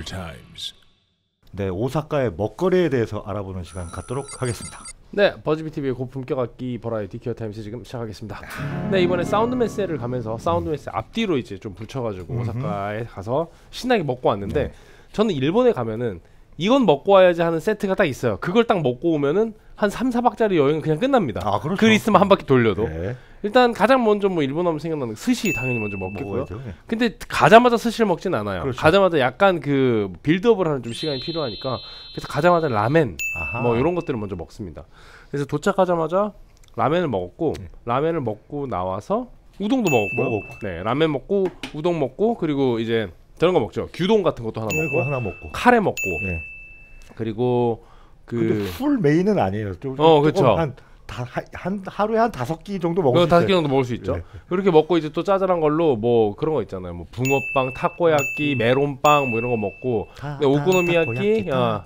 Times. 네, 오사카의 먹거리에 대해서 알아보는 시간 갖도록 하겠습니다. 네, 버즈비TV의 고품격 악기 버라이티 기어타임스 지금 시작하겠습니다. 네, 이번에 사운드 메세를 가면서 사운드 메세 앞뒤로 이제 좀 붙여가지고 오사카에 가서 신나게 먹고 왔는데 저는 일본에 가면은 이건 먹고 와야지 하는 세트가 딱 있어요. 그걸 딱 먹고 오면은 한 3, 4박짜리 여행은 그냥 끝납니다. 아, 그렇죠. 글 있으면 한 바퀴 돌려도. 네. 일단 가장 먼저 뭐 일본 하면 생각나는 스시 당연히 먼저 먹겠고요. 먹어야죠. 네. 근데 가자마자 스시를 먹진 않아요. 그렇죠. 가자마자 약간 그 빌드업을 하는 좀 시간이 필요하니까 그래서 가자마자 라멘 아하. 뭐 이런 것들을 먼저 먹습니다. 그래서 도착하자마자 라멘을 먹었고 라멘을 먹고 나와서 우동도 먹었고요. 네, 라멘 먹고 우동 먹고 그리고 이제 저런 거 먹죠. 규동 같은 것도 하나 네, 먹고 그거 하나 먹고 카레 먹고 네. 그리고 근데 풀 메인은 아니에요. 그렇죠. 한 하루에 한 5끼 정도 먹을 수 있어요. 5개 정도 먹을 수 있죠. 네. 그렇게 먹고 이제 또 짜잘한 걸로 뭐 그런 거 있잖아요. 뭐 붕어빵, 타코야끼, 메론빵 뭐 이런 거 먹고 오코노미야끼,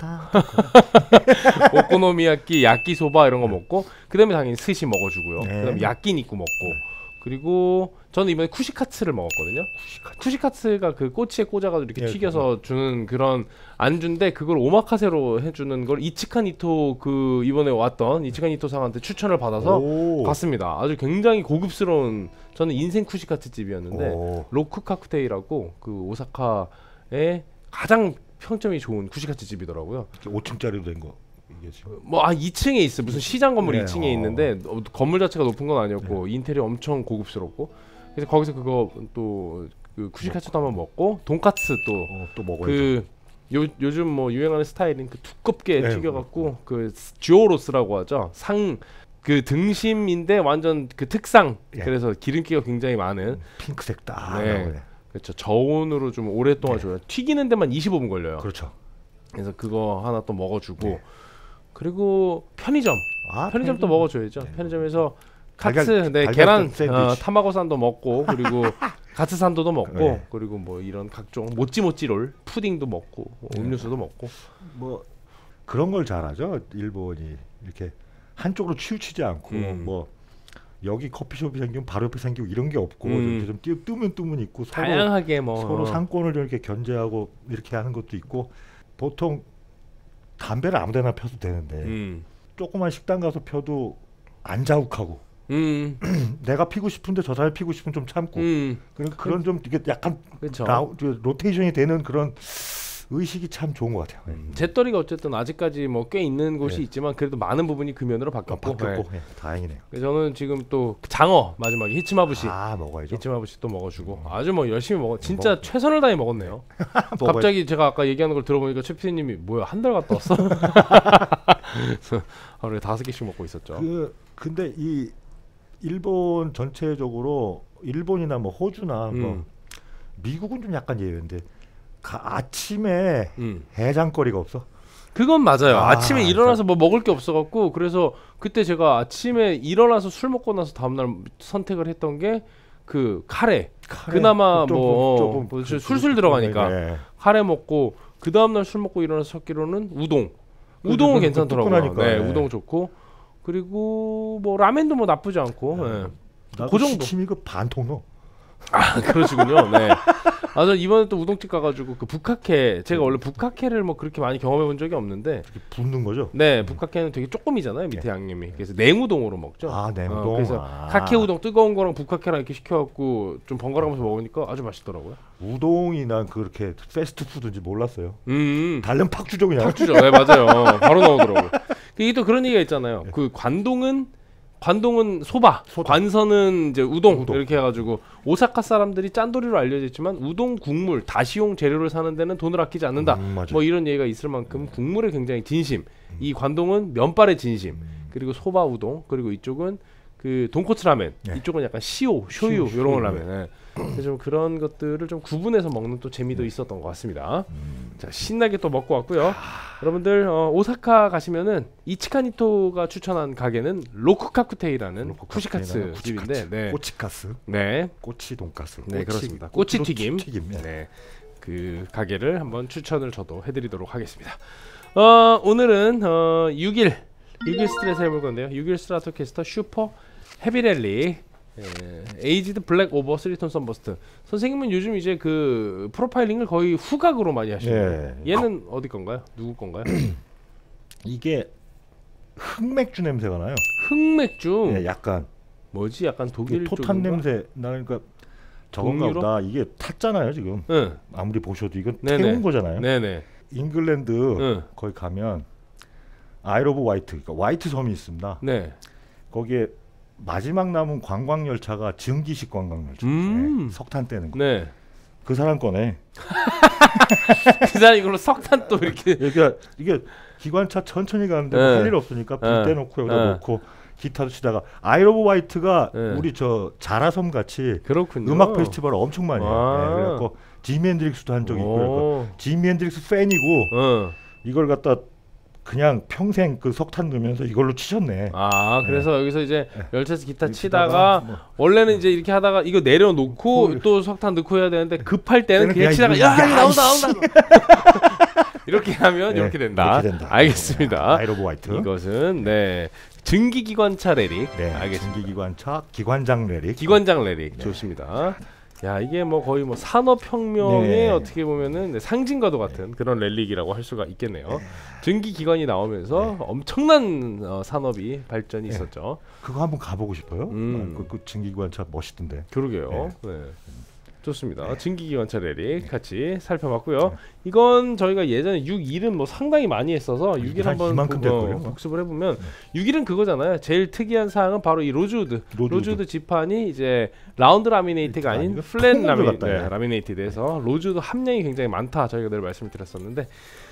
오코노미야끼, 야끼소바 이런 거 먹고 그다음에 당연히 스시 먹어주고요. 네. 그다음에 야끼니쿠 먹고 그리고 저는 이번에 쿠시카츠를 먹었거든요. 쿠시카츠가 그 꼬치에 꽂아가지고 이렇게 튀겨서 주는 그런 안주인데 그걸 오마카세로 해주는 걸 이치칸 이토 그 이번에 왔던 이치칸 이토 상한테 추천을 받아서 갔습니다. 아주 굉장히 고급스러운 저는 인생 쿠시카츠 집이었는데 로크카쿠테이라고 그 오사카의 가장 평점이 좋은 쿠시카츠 집이더라고요. 5층짜리로 된 거. 뭐 2층에 있어 무슨 시장 건물 네, 2층에 있는데 건물 자체가 높은 건 아니었고 인테리어 엄청 고급스럽고 그래서 거기서 그거 또 그 쿠시카츠도 한번 먹고 돈까츠 또 먹어야죠. 그 요즘 뭐 유행하는 스타일인 그 두껍게 튀겨갖고 그 쥐오로스라고 하죠. 상 그 등심인데 완전 그 특상 그래서 기름기가 굉장히 많은 핑크색 딱 네. 그렇죠. 저온으로 좀 오랫동안 줘요. 튀기는 데만 25분 걸려요. 그렇죠. 그래서 그거 하나 또 먹어주고 그리고 편의점 편의점도 먹어줘야죠. 편의점에서 카츠 계란 타마고산도 먹고 그리고 가츠산도도 먹고 그리고 뭐 이런 각종 모찌모찌롤 푸딩도 먹고 음료수도 먹고 뭐 그런 걸 잘하죠. 일본이 이렇게 한쪽으로 치우치지 않고 뭐 여기 커피숍이 생기면 바로 옆에 생기고 이런 게 없고 이렇게 좀 뜨문 있고 다양하게 서로 상권을 이렇게 견제하고 이렇게 하는 것도 있고 보통 담배를 아무데나 펴도 되는데 조그만 식당 가서 펴도 안 자욱하고 내가 피고 싶은데 저 사람이 피고 싶으면 좀 참고 그런 좀 이게 약간 로테이션이 되는 그런 의식이 참 좋은 것 같아요. 잿더리가 어쨌든 아직까지 뭐 꽤 있는 곳이 있지만 그래도 많은 부분이 금연으로 바뀌었고 다행이네요. 저는 지금 또 장어 마지막에 히치마부시 먹어야죠. 히치마부시 또 먹어주고 아주 뭐 열심히 진짜 최선을 다해 먹었네요. 갑자기 제가 아까 얘기하는 걸 들어보니까 최 PD님이 뭐야 한 달 갔다 왔어? 하루에 5개씩 먹고 있었죠. 근데 이 일본 전체적으로 일본이나 뭐 호주나 뭐 미국은 좀 약간 예외인데 아침에 해장거리가 없어? 그건 맞아요. 아침에 일어나서 뭐 먹을 게 없어갖고 그래서 그때 제가 아침에 일어나서 술 먹고 나서 다음날 선택을 했던 게 그 카레. 그나마 뭐 술술 들어가니까 카레 먹고 그 다음날 술 먹고 일어나서 찾기로는 우동은 괜찮더라고요. 네, 우동 좋고 그리고 뭐 라멘도 뭐 나쁘지 않고 그 정도. 시침이 그 반통 넣어. 그러시군요. 네. 저 이번에 또 우동집 가가지고 그 북카케 제가 원래 북카케를 뭐 그렇게 많이 경험해 본 적이 없는데 붓는 거죠? 네, 북카케는 되게 조금이잖아요 밑에 양념이. 그래서 냉우동으로 먹죠. 냉우동. 그래서 카케 우동 뜨거운 거랑 북카케랑 이렇게 시켜갖고 좀 번갈아가면서 먹으니까 아주 맛있더라고요. 우동이 난 그렇게 패스트푸드인지 몰랐어요. 달면 팍 주죠 그냥. 팍 주죠. 네, 맞아요. 바로 나오더라고요. 이게 또 그런 얘기가 있잖아요. 그 관동은 소바, 관서는 이제 우동 이렇게 해가지고 오사카 사람들이 짠돌이로 알려져 있지만 우동 국물 다시용 재료를 사는 데는 돈을 아끼지 않는다. 뭐 이런 얘기가 있을 만큼 국물에 굉장히 진심. 이 관동은 면발의 진심. 그리고 소바 우동 그리고 이쪽은 그 돈코츠 라멘. 이쪽은 약간 쇼유 이런 라멘. 그래서 좀 그런 것들을 좀 구분해서 먹는 또 재미도 있었던 것 같습니다. 자, 신나게 또 먹고 왔고요. 여러분들 오사카 가시면은 이치카니토가 추천한 가게는 로쿠카쿠테이라는 쿠시카츠 집인데 꼬치카스, 꼬치 돈가스, 그렇습니다. 꼬치 튀김, 네, 그 가게를 한번 추천을 저도 해드리도록 하겠습니다. 오늘은 6일 스트레스 해볼 건데요. 6일 스트라토캐스터 슈퍼 헤비랠리 에이지드 블랙 오버 3톤 썬버스트. 선생님은 요즘 이제 그 프로파일링을 거의 후각으로 많이 하시는. 얘는 어디 건가요? 누구 건가요? 이게 흑맥주 냄새가 나요. 흑맥주. 예, 약간 뭐지? 약간 독일 토탄 쪽인가? 냄새 나니까 저건가 보다. 이게 탔잖아요 지금. 아무리 보셔도 이건 태운 거잖아요. 네네. 잉글랜드 거기 가면 아일 오브 화이트, 그러니까 화이트 섬이 있습니다. 네. 거기에 마지막 남은 관광 열차가 증기식 관광 열차. 석탄 떼는 거. 네. 그 사람 거네. 그 사람 이걸로 석탄 또 이렇게. 그러니까 이게 기관차 천천히 가는데 할 일 없으니까 불 떼놓고 여기다 놓고 기타도 치다가 아일 오브 화이트가 우리 저 자라섬 같이 그렇군요. 음악 페스티벌을 엄청 많이 해요. 그래갖고 지미 핸드릭스도 한 적이 있고 지미 핸드릭스 팬이고 이걸 갖다 그냥 평생 그 석탄 넣으면서 이걸로 치셨네. 그래서 여기서 이제 열차에서 기타 치다가 원래는 이제 이렇게 하다가 이거 내려놓고 또 석탄 넣고 해야 되는데 급할 때는 그냥 치다가 야 나온다 이렇게 하면 이렇게 된다. 알겠습니다. 아일 오브 화이트. 이것은 증기기관차 레릭. 알겠습니다. 증기기관차 기관장 레릭. 기관장 레릭. 좋습니다. 야, 이게 뭐 거의 뭐 산업혁명의 어떻게 보면은 상징과도 같은 그런 렐릭이라고 할 수가 있겠네요. 증기기관이 나오면서 엄청난 산업이 발전이 있었죠. 그거 한번 가보고 싶어요. 그 증기기관차 멋있던데. 그러게요. 좋습니다. 증기기관차 레릭 같이 살펴봤고요. 이건 저희가 예전에 6.1은 뭐 상당히 많이 했어서 6.1 한번 복습을 해보면 6.1은 그거잖아요. 제일 특이한 사항은 바로 이 로즈우드 지판이 이제 라운드 라미네이트가 아닌 플랫 라미네이트돼서 로즈우드 함량이 굉장히 많다. 저희가 늘 말씀을 드렸었는데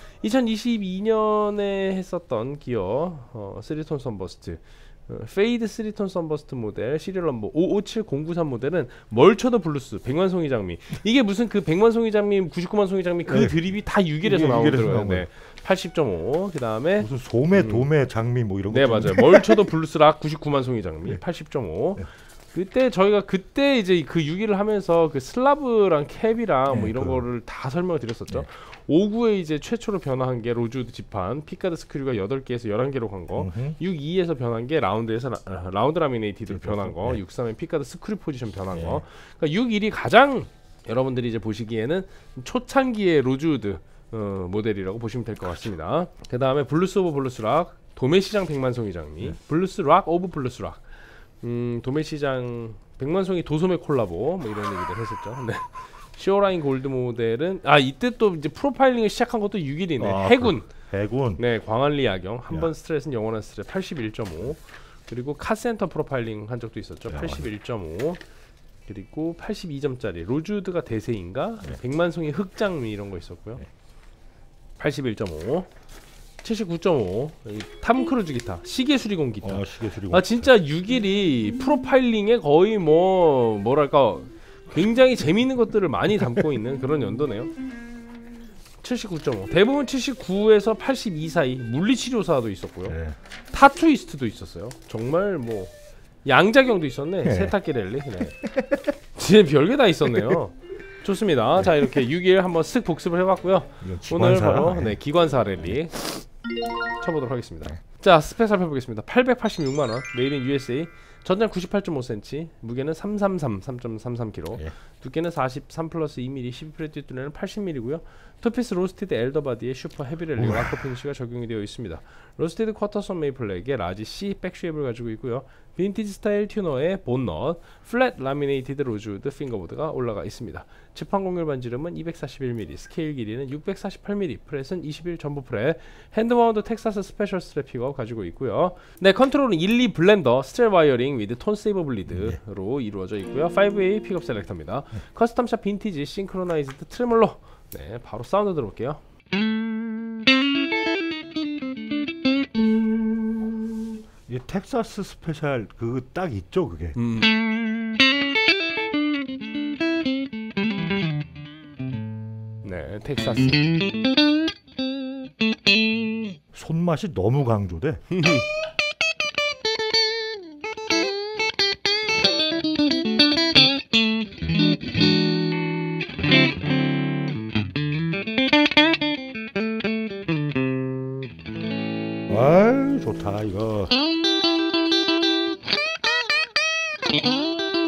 2022년에 했었던 기어 3톤 썬버스트 페이드 3톤 썬버스트 모델 시리얼 넘버 557093 모델은 멀쳐더 블루스 100만 송이 장미. 이게 무슨 그 100만 송이 장미 99만 송이 장미 그 드립이 다 6일에서 나오더라고요. 80.5 그다음에 무슨 소매 도매 장미 뭐 이런 거. 네 맞아요. 멀쳐더 블루스 락 99만 송이 장미 80.5. 그때 저희가 그때 이제 그 6일을 하면서 그 슬라브랑 캡이랑 뭐 이런 거를 다 설명을 드렸었죠. 59에 이제 최초로 변화한 게 로즈우드 지판, 피카드 스크류가 8개에서 11개로 간 거, 62에서 변한 게 라운드에서 라운드 라미네이티드로 변한 거, 63에 피카드 스크류 포지션 변한 거. 그러니까 61이 가장 여러분들이 이제 보시기에는 초창기의 로즈우드 모델이라고 보시면 될 것 같습니다. 그 다음에 블루스 오브 블루스락, 도매시장 100만 송이 장미, 블루스락 오브 블루스락. 도매시장 100만 송이 도소매 콜라보 뭐 이런 얘기들 했었죠. 네. 시오라인 골드 모델은 이때 또 이제 프로파일링을 시작한 것도 6일이네. 해군. 네, 광안리 야경. 한 번 스트레스는 영원한 스트레스 81.5. 그리고 카센터 프로파일링 한 적도 있었죠. 81.5. 그리고 82점짜리 로즈우드가 대세인가? 100만 송이 흑장미 이런 거 있었고요. 81.5. 79.5 탐 크루즈 기타 시계 수리공 기타. 진짜 6일이 프로파일링에 거의 뭐랄까 굉장히 재미있는 것들을 많이 담고 있는 그런 연도네요. 79.5 대부분 79에서 82 사이 물리치료사도 있었고요. 타투이스트도 있었어요. 정말 뭐 양자경도 있었네. 세탁기 랠리. 진짜 별게 다 있었네요. 좋습니다. 자 이렇게 6일 한번 쓱 복습을 해봤고요. 오늘 바로 기관사 랠리 쳐보도록 하겠습니다. 자 스펙 살펴보겠습니다. 886만원 메이드 인 USA, 전장 98.5cm, 무게는 3.33kg, 두께는 43 플러스 2mm, 12프레 뒷두뇌는 80mm고요. 투피스 로스티드 엘더바디에 슈퍼 헤비렐리 락커 피니쉬가 적용이 되어 있습니다. 로스티드 쿼터선 메이플렉에 라지 C 백쉐입을 가지고 있고요. 빈티지 스타일 튜너에 본넛, 플랫 라미네이티드 로즈우드 핑거보드가 올라가 있습니다. 지판 공률 반지름은 241mm, 스케일 길이는 648mm, 프렛은 21 전부 프렛, 핸드마운드 텍사스 스페셜 스트랩 픽업 가지고 있고요. 네, 컨트롤은 1.2 블렌더, 스트랩 와이어링 위드 톤 세이버 블리드로 이루어져 있고요. 5A 픽업 셀렉터입니다. 커스텀샵 빈티지 싱크로나이즈드 트레몰로. 네, 바로 사운드 들어볼게요. 이 텍사스 스페셜 그거 딱 있죠 그게. 네, 텍사스. 손맛이 너무 강조돼. 아유 좋다 이거.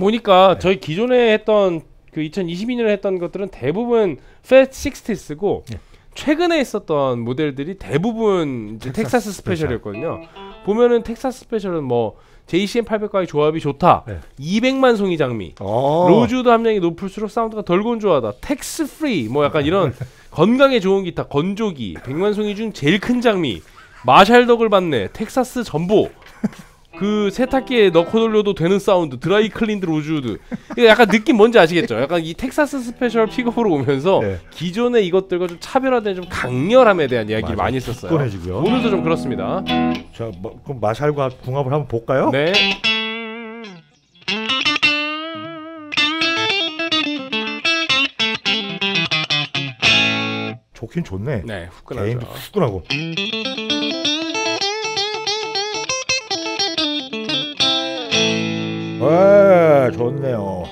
보니까 저희 기존에 했던 그 2022년에 했던 것들은 대부분 Fat 60쓰고 최근에 있었던 모델들이 대부분 이제 텍사스 스페셜이었거든요. 보면은 텍사스 스페셜은 뭐 JCM 800과의 조합이 좋다. 200만 송이 장미. 로즈우드 함량이 높을수록 사운드가 덜 건조하다. 텍스 프리. 뭐 약간 이런 건강에 좋은 기타, 건조기, 100만 송이 중 제일 큰 장미. 마샬 덕을 받네. 텍사스 전보. 그 세탁기에 넣고 돌려도 되는 사운드. 드라이 클린드 로즈우드. 이거 약간 느낌 뭔지 아시겠죠? 약간 이 텍사스 스페셜 픽업으로 오면서 기존의 이것들과 좀 차별화된 좀 강렬함에 대한 이야기를 많이 했었어요. 꺼내지고요. 오늘도 좀 그렇습니다. 자, 그럼 마샬과 궁합을 한번 볼까요? 네. 좋긴 좋네. 네, 후끈하죠. 개인도 후끈하고. 와, 좋네요.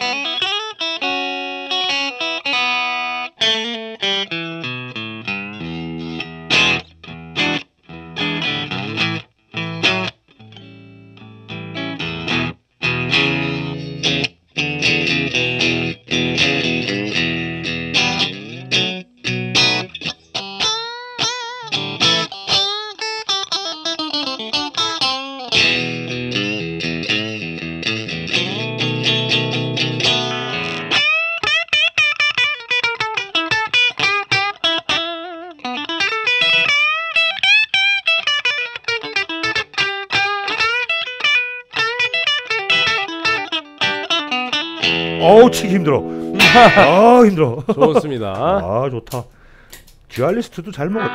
어우, 치기 힘들어. 아, 힘들어. 좋습니다. 아, 좋다. 듀얼리스트도 잘 먹어.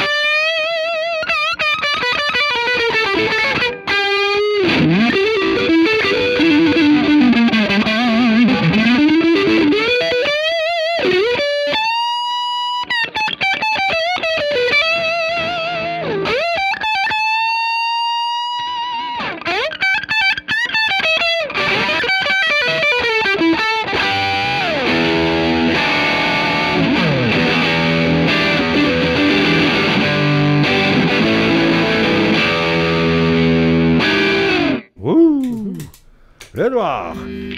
레드락.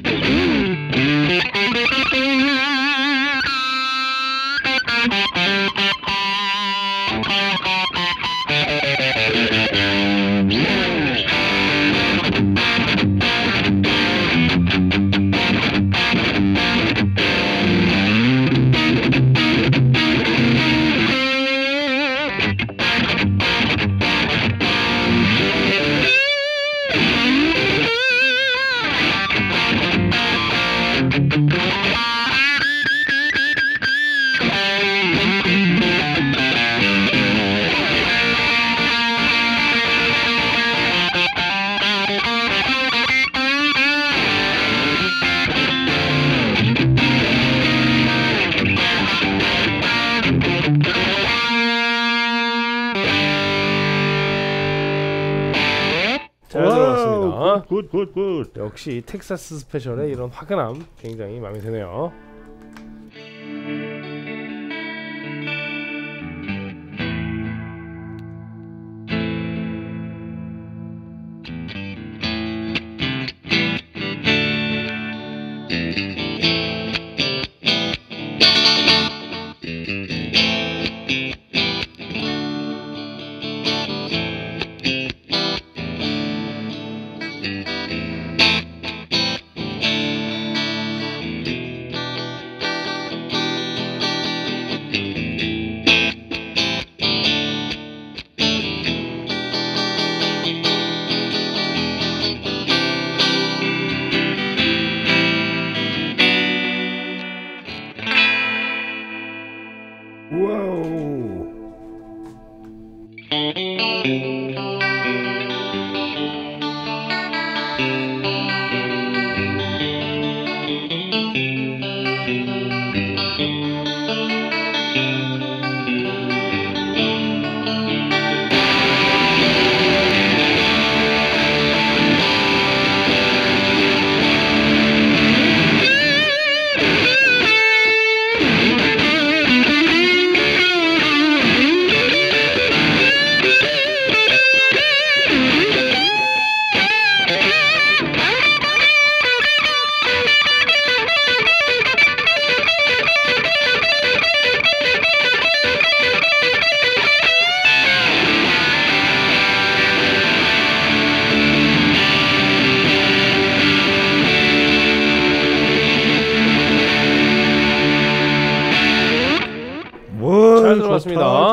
잘 들어봤습니다. 굿. 역시 텍사스 스페셜의 이런 화끈함 굉장히 마음에 드네요.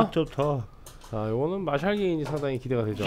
진짜 좋다. 자, 요거는 마샬 게인이 상당히 기대가 되죠.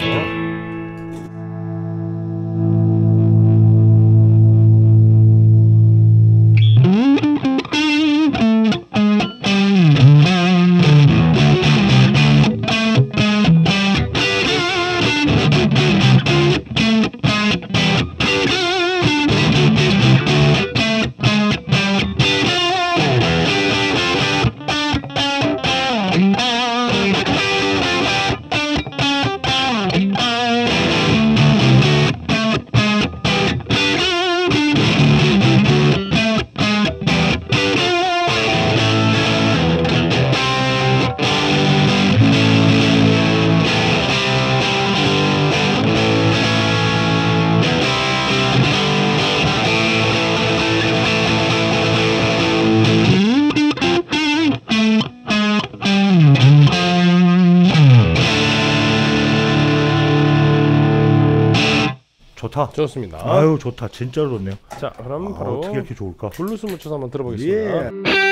좋다. 좋습니다. 아유 좋다. 진짜로 좋네요. 자, 그럼 바로 어떻게 이렇게 좋을까? 블루스 묻혀서 한번 들어보겠습니다.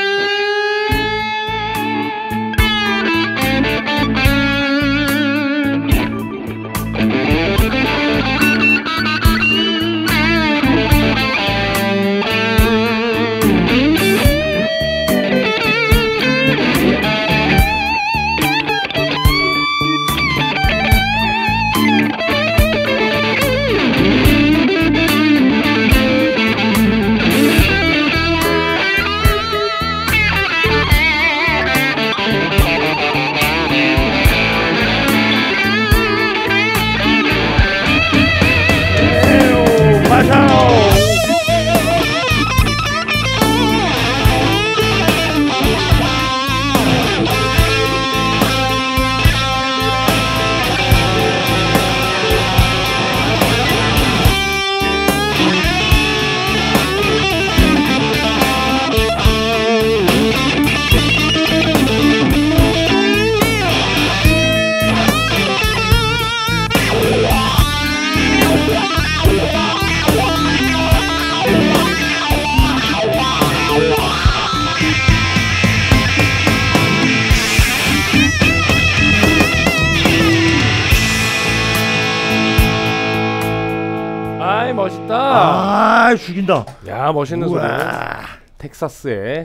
아이 멋있다. 아 죽인다. 야 멋있는 소리. 우와. 텍사스의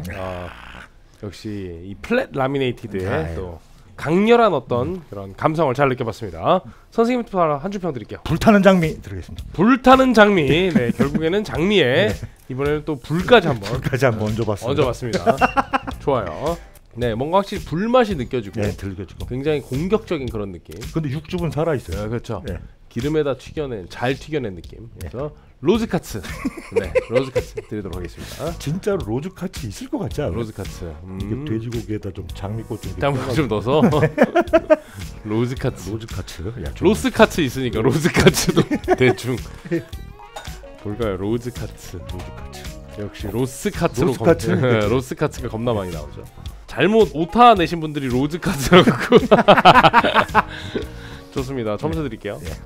역시 이 플랫 라미네이티드의 또 강렬한 어떤 그런 감성을 잘 느껴봤습니다. 선생님부터 한 줄 평 드릴게요. 불타는 장미 드리겠습니다. 불타는 장미. 네, 결국에는 장미에 이번에는 또 불까지 한번 얹어봤습니다. 얹어봤습니다. 좋아요. 네, 뭔가 확실히 불맛이 느껴지고, 네, 들려지고 굉장히 공격적인 그런 느낌. 근데 육즙은 살아 있어요. 네, 그렇죠. 네. 기름에다 잘 튀겨낸 느낌. 그래서 로즈카츠, 네, 로즈카츠 드리도록 하겠습니다. 진짜로 로즈카츠 있을 것 같지 않아요? 로즈카츠. 이게 돼지고기에다 좀 장미꽃 좀 장미꽃 좀 넣어서 로즈카츠. 야, 로스카츠 있으니까 로즈카츠도 대충 볼까요? 로즈카츠. 역시 로스카츠로 로스카츠가 겁나 많이 나오죠. 잘못 오타 내신 분들이 로즈카츠라고. 좋습니다. 점수 드릴게요. 네.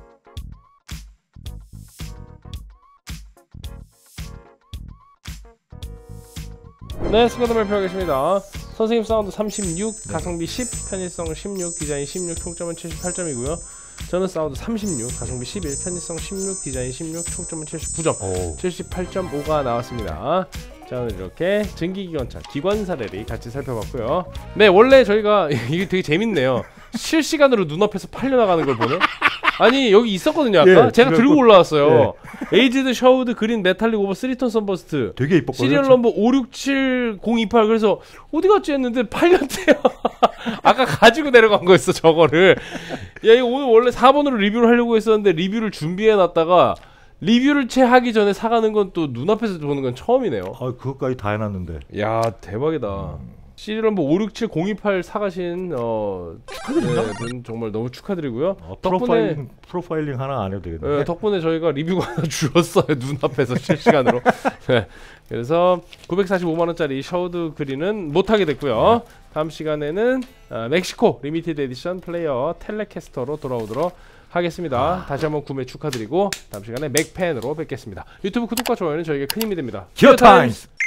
네, 스쿼드 발표하겠습니다. 선생님 사운드 36, 가성비 10, 편의성 16, 디자인 16, 총점은 78점이고요. 저는 사운드 36, 가성비 11, 편의성 16, 디자인 16, 총점은 79점, 78.5가 나왔습니다. 자, 오늘 이렇게 증기기관차, 기관사 랠리 같이 살펴봤고요. 네, 원래 저희가 이게 되게 재밌네요. 실시간으로 눈앞에서 팔려나가는 걸 보네. 아니 여기 있었거든요 아까. 예, 제가 들고 올라왔어요. 예. 에이지드 샤우드 그린 메탈릭 오버 3톤 선버스트 되게 이뻤거든요. 시리얼 넘버 567028. 그래서 어디 갔지 했는데 팔렸대요. 아까 가지고 내려간 거였어 저거를. 야 이거 오늘 원래 4번으로 리뷰를 하려고 했었는데 리뷰를 준비해놨다가 리뷰를 채 하기 전에 사가는 건 또 눈앞에서 보는 건 처음이네요. 아 그것까지 다 해놨는데. 야 대박이다. 시리얼 넘버 567028 사가신 축하드립니다. 네, 정말 너무 축하드리고요. 프로파일링 하나 안 해도 되겠네. 네, 덕분에 저희가 리뷰가 하나 줄었어요. 눈앞에서 실시간으로. 네, 그래서 945만원짜리 샤우드 그린은 못하게 됐고요. 다음 시간에는 멕시코 리미티드 에디션 플레이어 텔레캐스터로 돌아오도록 하겠습니다. 다시 한번 구매 축하드리고 다음 시간에 맥펜으로 뵙겠습니다. 유튜브 구독과 좋아요는 저에게 큰 힘이 됩니다. 기어타임스!